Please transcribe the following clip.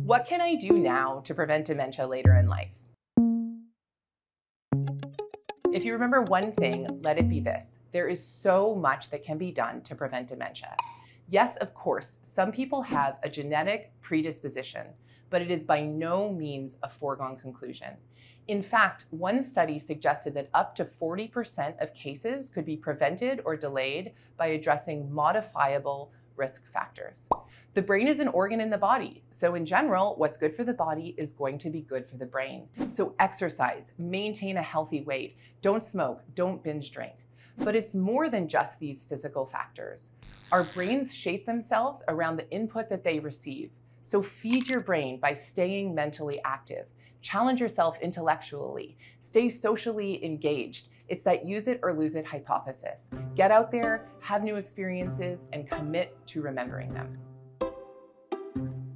What can I do now to prevent dementia later in life? If you remember one thing, let it be this. There is so much that can be done to prevent dementia. Yes, of course, some people have a genetic predisposition, but it is by no means a foregone conclusion. In fact, one study suggested that up to 40% of cases could be prevented or delayed by addressing modifiable risk factors. The brain is an organ in the body, so in general, what's good for the body is going to be good for the brain. So exercise, maintain a healthy weight, don't smoke, don't binge drink. But it's more than just these physical factors. Our brains shape themselves around the input that they receive. So feed your brain by staying mentally active. Challenge yourself intellectually. Stay socially engaged. It's that use it or lose it hypothesis. Get out there, have new experiences, and commit to remembering them.